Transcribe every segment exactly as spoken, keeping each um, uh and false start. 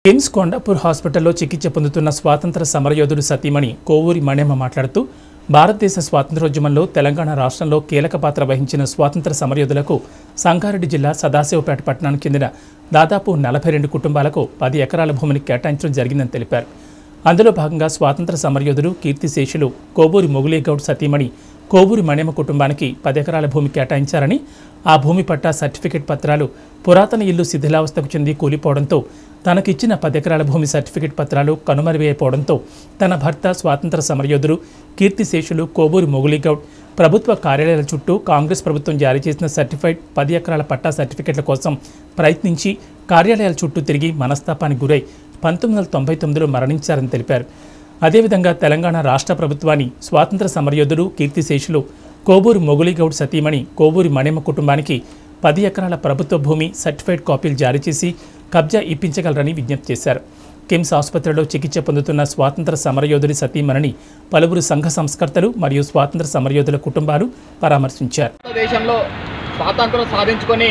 కిమ్స్ కొండాపూర్ హాస్పిటల్లో చికిత్స పొందుతున్న స్వాతంత్ర సమరయోధుడు సతీమణి కోవూరి మణెమ్మ మాట్లాడుతూ భారతదేశ స్వాతంత్ర్యోద్యమంలో తెలంగాణ రాష్ట్రంలో కీలక పాత్ర వహించిన స్వాతంత్ర సమరయోధులకు సంగారెడ్డి జిల్లా సదాశివపేట పట్టణానికి చెందిన దాదాపు నలభై రెండు కుటుంబాలకు పది ఎకరాల భూమిని కేటాయించడం జరిగిందని తెలిపారు. అందులో భాగంగా స్వాతంత్ర సమరయోధుడు కీర్తిశేషులు కోవూరి మొగులేగౌడ్ సతీమణి కోవూరి మణెమ్మ కుటుంబానికి పది ఎకరాల భూమి కేటాయించారని, ఆ భూమి పట్టా సర్టిఫికెట్ పత్రాలు పురాతన ఇల్లు శిథిలావస్థకు చెంది కూలిపోవడంతో తనకిచ్చిన పది ఎకరాల భూమి సర్టిఫికెట్ పత్రాలు కనుమరుగైపోవడంతో తన భర్త స్వాతంత్ర సమరయోధుడు కీర్తిశేషులు కోవూరి మొగులేగౌడ్ ప్రభుత్వ కార్యాలయాల చుట్టూ కాంగ్రెస్ ప్రభుత్వం జారీ చేసిన సర్టిఫైడ్ పది ఎకరాల పట్టా సర్టిఫికెట్ల కోసం ప్రయత్నించి కార్యాలయాల చుట్టూ తిరిగి మనస్తాపానికి గురై పంతొమ్మిది వందల తొంభై తొమ్మిదిలో మరణించారని తెలిపారు. అదేవిధంగా తెలంగాణ రాష్ట్ర ప్రభుత్వాన్ని స్వాతంత్ర సమరయోధుడు కీర్తిశేషులు కోవూరి మొగులేగౌడ్ సతీమణి కోవూరి మణెమ్మ కుటుంబానికి పది ఎకరాల ప్రభుత్వ భూమి సర్టిఫైడ్ కాపీలు జారీ చేసి కబ్జా ఇప్పించగలరని విజ్ఞప్తి చేశారు. కిమ్స్ ఆసుపత్రిలో చికిత్స పొందుతున్న స్వాతంత్ర సమరయోధుడి సతీమణిని పలువురు సంఘ సంస్కర్తలు మరియు స్వాతంత్ర సమరయోధుల కుటుంబాలు పరామర్శించారు. దేశంలో స్వాతంత్రం సాధించుకొని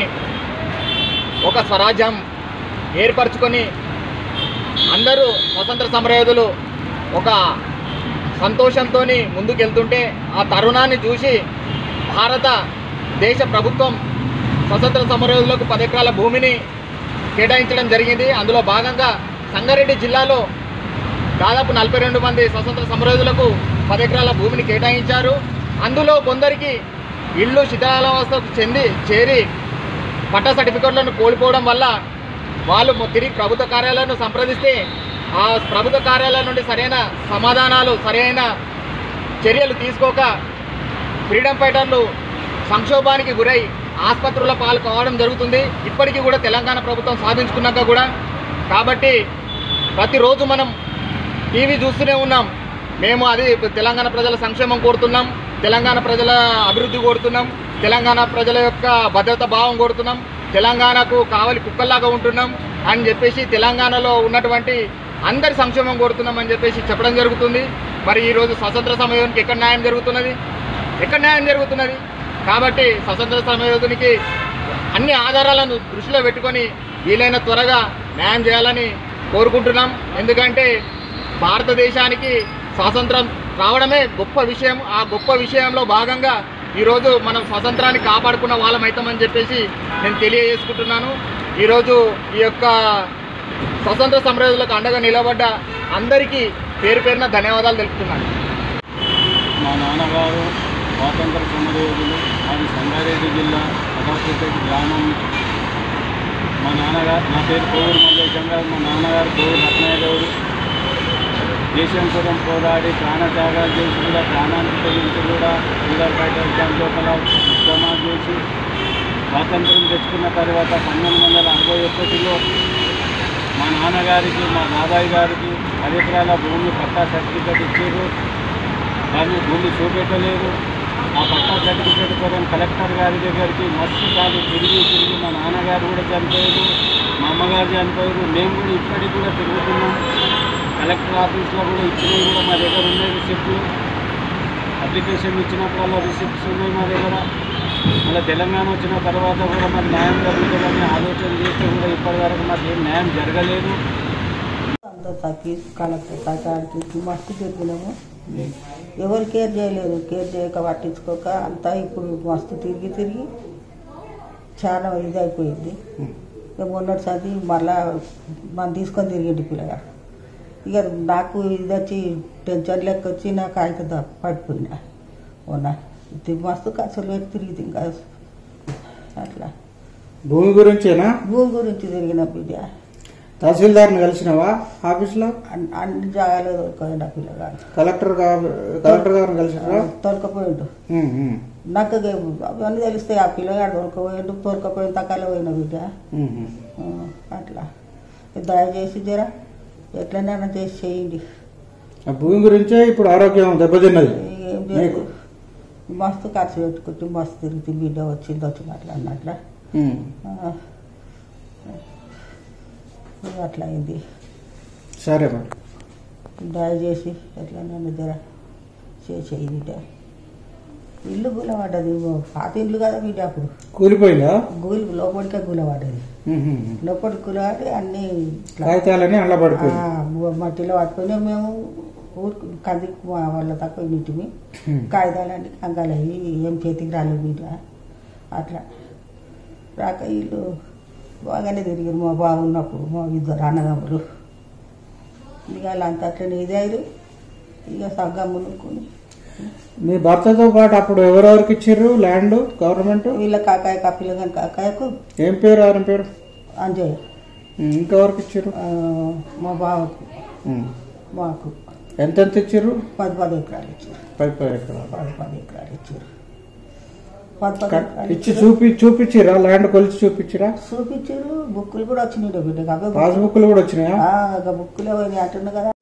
ఒక స్వరాజ్యం ఏర్పరచుకొని అందరూ స్వాతంత్ర సమరయోధులు ఒక సంతోషంతో ముందుకెళ్తుంటే ఆ తరుణాన్ని చూసి భారత దేశ ప్రభుత్వం స్వతంత్ర సమరయోధులకు పది ఎకరాల భూమిని కేటాయించడం జరిగింది. అందులో భాగంగా సంగారెడ్డి జిల్లాలో దాదాపు నలభై రెండు మంది స్వతంత్ర సమరయోధులకు పది ఎకరాల భూమిని కేటాయించారు. అందులో కొందరికి ఇళ్ళు శిథిలావస్థకు చెంది చేరి పట్టా సర్టిఫికెట్లను కోల్పోవడం వల్ల వాళ్ళు తిరిగి ప్రభుత్వ కార్యాలయాలను సంప్రదిస్తే ఆ ప్రభుత్వ కార్యాలయం నుండి సరైన సమాధానాలు సరైన చర్యలు తీసుకోక ఫ్రీడమ్ ఫైటర్లు సంక్షోభానికి గురై ఆసుపత్రుల పాలు కావడం జరుగుతుంది. ఇప్పటికీ కూడా తెలంగాణ ప్రభుత్వం సాధించుకున్నాక కూడా. కాబట్టి ప్రతిరోజు మనం టీవీ చూస్తూనే ఉన్నాం. మేము అది తెలంగాణ ప్రజల సంక్షేమం కోరుతున్నాం, తెలంగాణ ప్రజల అభివృద్ధి కోరుతున్నాం, తెలంగాణ ప్రజల యొక్క భద్రత భావం కోరుతున్నాం, తెలంగాణకు కావలి కుక్కల్లాగా ఉంటున్నాం అని చెప్పేసి తెలంగాణలో ఉన్నటువంటి అందరి సంక్షేమం కోరుతున్నాం అని చెప్పేసి చెప్పడం జరుగుతుంది. మరి ఈరోజు స్వతంత్ర సమరయోధునికి ఎక్కడ న్యాయం జరుగుతున్నది? ఎక్కడ న్యాయం జరుగుతున్నది? కాబట్టి స్వతంత్ర సమరయోధునికి అన్ని ఆధారాలను దృష్టిలో పెట్టుకొని వీలైన త్వరగా న్యాయం చేయాలని కోరుకుంటున్నాం. ఎందుకంటే భారతదేశానికి స్వాతంత్రం రావడమే గొప్ప విషయం. ఆ గొప్ప విషయంలో భాగంగా ఈరోజు మనం స్వాతంత్రాన్ని కాపాడుకున్న వాళ్ళమవుతామని చెప్పేసి నేను తెలియజేసుకుంటున్నాను. ఈరోజు ఈ యొక్క స్వతంత్ర సమరయోధులకు అండగా నిలబడ్డ అందరికీ పేరు పేరున ధన్యవాదాలు తెలుపుతున్నాను. మా నాన్నగారు స్వాతంత్ర సమరయోధులు. మాది సంగారెడ్డి జిల్లా సదాశివపేట గ్రామం. మా నాన్నగారు నా పేరు కోవూరు మల్లేశం గారు. మా నాన్నగారు కోవూరు రత్నయ్య గౌడు. దేశం కోసం పోరాడి ప్రాణత్యాగాలు చేసి కూడా ప్రాణాన్ని తెగించి కూడా ఫ్రీడమ్ ఫైటర్ క్యాంప్ లోపల ఉద్యమాలు చేసి స్వాతంత్రం తెచ్చుకున్న తర్వాత పంతొమ్మిది వందల అరవై ఒకటిలో మా నాన్నగారికి మా బాబాయ్ గారికి పది ఎకరాల భూమి పట్టా సర్టిఫికేట్ ఇచ్చారు. దాన్ని భూమి చూపెట్టలేదు. ఆ పట్టా సర్టిఫికేట్ కోసం కలెక్టర్ గారి దగ్గరికి మస్తు సార్లు తిరిగి తిరిగి మా నాన్నగారు కూడా చనిపోయారు, మా అమ్మగారు చనిపోయారు. మేము కూడా ఇప్పటికి కూడా తిరుగుతున్నాం. కలెక్టర్ ఆఫీస్లో కూడా ఇచ్చినవి కూడా మా దగ్గర ఉన్నాయి రిసిప్ట్లు. అప్లికేషన్ ఇచ్చినప్పుడల్లా రిసిప్ట్స్ ఉన్నాయి మా దగ్గర. మళ్ళీ తెలంగాణ వచ్చిన తర్వాత కూడా మాకు న్యాయం జరుగుతుందని ఆలోచన చేస్తే కూడా ఇప్పటి వరకు మాకు ఏం న్యాయం జరగలేదు. అంత తగ్గి కలెక్టర్ కాడికి మస్తు తిరిగినాము. ఎవరు కేర్ చేయలేదు. కేర్ చేయక పట్టించుకోక అంతా ఇప్పుడు మస్తు తిరిగి తిరిగి చాలా ఇది అయిపోయింది. మొన్నటిసారి మళ్ళా మనం తీసుకొని తిరిగింది పిల్లగా. ఇక నాకు ఇది వచ్చి టెన్షన్ లెక్క వచ్చి నాకు అయితే పడిపోయినా ఓనా మస్తు ఖర్చులు పెట్టి తిరిగి ఇంకా అట్లా. భూమి గురించేనా? భూమి గురించి తిరిగిన బిడ్డ. తహసీల్దార్ని కలిసినావా ఆఫీస్లో? అన్ని జాగాలో దొరకపోయిండు ఆ పిల్లగాడు. కలెక్టర్ కలెక్టర్ గారిని కలిసినారా? తొలకపోయిండు. నాకు అవన్నీ తెలిస్తే ఆ పిల్లగాడు దొరకపోయిండు. తొలకపోయిన తక్కువ పోయిన బిడ్డ. అట్లా దయచేసి జరా ఎట్లనైనా చేసి చేయండి. ఆ భూమి గురించే ఇప్పుడు ఆరోగ్యం దెబ్బతిన్నది. ఏం చేయదు. మస్తు ఖర్చు పెట్టుకుంటే మస్తు తిరిగి బిడ్డ వచ్చింది వచ్చింది అట్లా అన్నట్ల అట్లా అయింది. సరే మరి దయచేసి ఎట్లా నన్ను జర చేసేది. ఇల్లు గులపడ్డది పాత ఇల్లు కదా బిడ్డ అప్పుడు కూలిపోయిందా? గూలి లోపలికే గులపడ్డది. లోపలికి గులపడి అన్ని కాగితాలని అలా పడిపోయి మట్టిలో పట్టుకొని మేము ఊరికి కందికి వాళ్ళ తక్కువ ఇంటిమి కాగితాలన్నీ కంగాలయ్యి ఏం చేతికి రాలేదు బిడ్డ. అట్లా రాక వీళ్ళు బాగానే తిరిగారు మా బాగున్నప్పుడు మా ఇద్దరు అన్నదమ్ములు. ఇక వాళ్ళంతా అట్లనే ఇదారు. ఇక సగ్గం మునుక్కొని మీ భర్తతో పాటు అప్పుడు ఎవరెవరికి ఇచ్చారు ల్యాండ్ గవర్నమెంట్? వీళ్ళ కాకాయ కపిల కానీ కాకాయకు ఏం పేరు ఆయన పేరు? అంజయ్. ఇంకెవరికి ఇచ్చారు? మా బావకు మాకు ఎంతెంత ఇచ్చారు? పది పది ఎకరాలు ఇచ్చారు. పది పది ఎకరాలు పది పది ఎకరాలు ఇచ్చారు. పది పది ఎకరాలు ఇచ్చి చూపి చూపించిరా ల్యాండ్ కొలిచి చూపించిరా? చూపించారు. బుక్కులు కూడా వచ్చినాయి బిడ్డ. పాస్ బుక్లు కూడా వచ్చినాయా? బుక్కులే పోయినాయి అంటున్నా కదా.